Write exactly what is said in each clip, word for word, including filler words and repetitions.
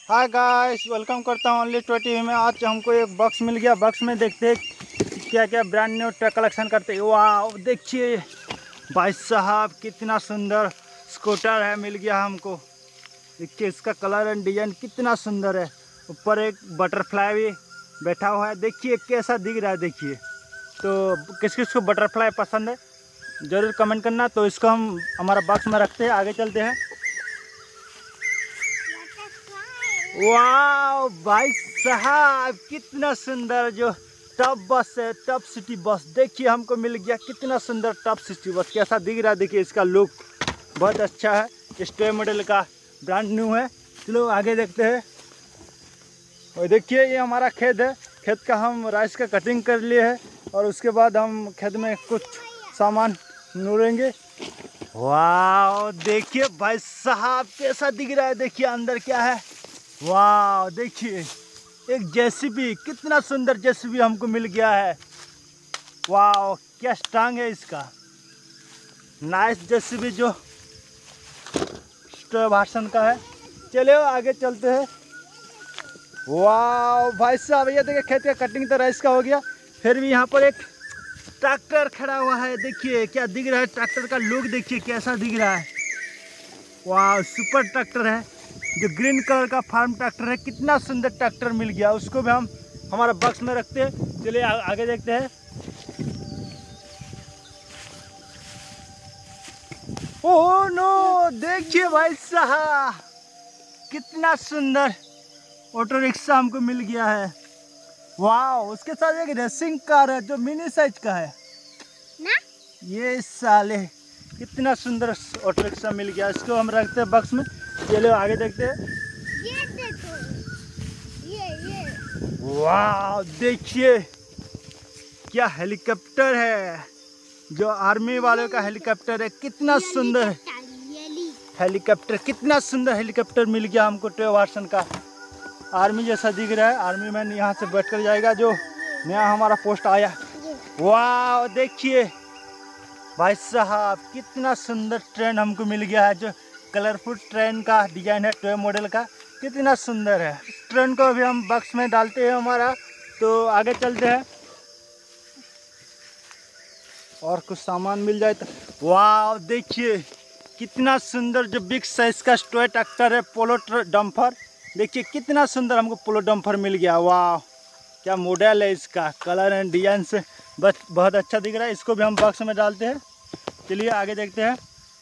Hi guys, welcome करता हूँ only twenty में। आज हमको एक बॉक्स मिल गया। बॉक्स में देखते हैं क्या क्या ब्रांड न्यू ट्रक कलेक्शन करते हैं। वाह, देखिए भाई साहब कितना सुंदर स्कूटर है, मिल गया हमको। देखिए इसका कलर एंड डिजाइन कितना सुंदर है। ऊपर एक बटरफ्लाई भी बैठा हुआ है, देखिए कैसा दिख रहा है। देखिए तो किस किस को बटरफ्लाई पसंद है ज़रूर कमेंट करना। तो इसको हम हमारा बॉक्स में रखते हैं, आगे चलते हैं। वाह भाई साहब कितना सुंदर जो टॉप बस है, टॉप सिटी बस। देखिए हमको मिल गया कितना सुंदर टॉप सिटी बस, कैसा दिख रहा है। देखिए इसका लुक बहुत अच्छा है। स्टे मॉडल का ब्रांड न्यू है। चलो आगे देखते हैं। और देखिए ये हमारा खेत है। खेत का हम राइस का कटिंग कर लिए है और उसके बाद हम खेत में कुछ सामान नूरेंगे। वाह देखिए भाई साहब कैसा दिख रहा है। देखिए अंदर क्या है। वाह देखिए एक जेसीबी, कितना सुंदर जेसीबी हमको मिल गया है। वाह क्या स्ट्रांग है इसका, नाइस जेसीबी जो भाषण का है। चलो आगे चलते हैं। वाह भाई साहब ये देखिए खेत का कटिंग तो राइस का हो गया, फिर भी यहाँ पर एक ट्रैक्टर खड़ा हुआ है। देखिए क्या दिख रहा है, ट्रैक्टर का लुक देखिए कैसा दिख रहा है। वाह सुपर ट्रैक्टर है जो ग्रीन कलर का फार्म ट्रैक्टर है। कितना सुंदर ट्रैक्टर मिल गया, उसको भी हम हमारा बॉक्स में रखते हैं। चलिए आगे देखते हैं। ओह नो, देखिए भाई साहब कितना सुंदर ऑटो रिक्शा हमको मिल गया है। वाह उसके साथ एक रेसिंग कार है जो मिनी साइज का है ना। ये साले कितना सुंदर ऑटो रिक्शा मिल गया, इसको हम रखते हैं बॉक्स में। चलो आगे देखते हैं। ये देखो, ये ये वाह देखिए क्या हेलीकॉप्टर है, जो आर्मी वालों का हेलीकॉप्टर है। कितना सुंदर हेलीकॉप्टर, कितना सुंदर हेलीकॉप्टर मिल गया हमको। टो वर्सन का आर्मी जैसा दिख रहा है। आर्मी मैन यहाँ से बैठ कर जाएगा जो नया हमारा पोस्ट आया। वाह देखिए भाई साहब कितना सुंदर ट्रेन हमको मिल गया है, जो कलरफुल ट्रेन का डिजाइन है टॉय मॉडल का। कितना सुंदर है। ट्रेन को भी हम बॉक्स में डालते हैं हमारा। तो आगे चलते हैं और कुछ सामान मिल जाए तो। वाह देखिए कितना सुंदर जो बिग साइज का टॉय ट्रैक्टर है, पोलो डंपर। देखिए कितना सुंदर हमको पोलो डंपर मिल गया। वाह क्या मॉडल है इसका, कलर एंड डिजाइन से बस बहुत अच्छा दिख रहा है। इसको भी हम बॉक्स में डालते हैं। चलिए आगे देखते हैं।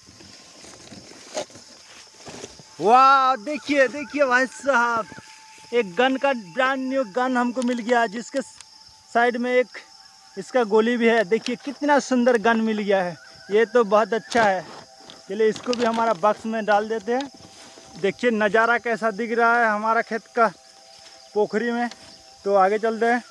वाह देखिए देखिए भाई साहब एक गन का ब्रांड न्यू गन हमको मिल गया, जिसके साइड में एक इसका गोली भी है। देखिए कितना सुंदर गन मिल गया है, ये तो बहुत अच्छा है। चलिए इसको भी हमारा बॉक्स में डाल देते हैं। देखिए नज़ारा कैसा दिख रहा है हमारा खेत का पोखरी में। तो आगे चलते हैं।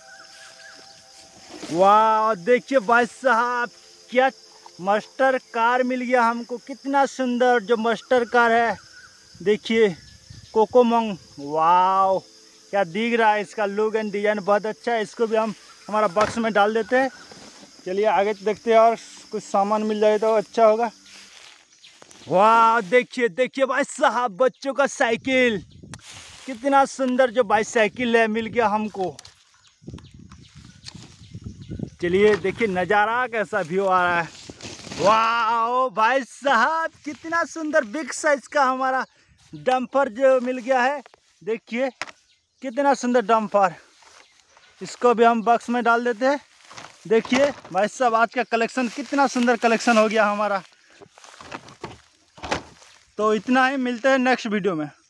वाह देखिए भाई साहब क्या मास्टर कार मिल गया हमको। कितना सुंदर जो मास्टर कार है, देखिए कोकोमंग। वाह क्या दिख रहा है, इसका लुक एंड डिजाइन बहुत अच्छा है। इसको भी हम हमारा बॉक्स में डाल देते हैं। चलिए आगे देखते हैं और कुछ सामान मिल जाए तो अच्छा होगा। वाह देखिए देखिए भाई साहब बच्चों का साइकिल, कितना सुंदर जो बाईसाइकिल है मिल गया हमको। चलिए देखिए नज़ारा कैसा व्यू आ रहा है। वाह भाई साहब कितना सुंदर बिग साइज का हमारा डंपर जो मिल गया है। देखिए कितना सुंदर डंपर, इसको भी हम बॉक्स में डाल देते हैं। देखिए भाई साहब आज का कलेक्शन कितना सुंदर कलेक्शन हो गया हमारा। तो इतना ही, मिलते हैं नेक्स्ट वीडियो में।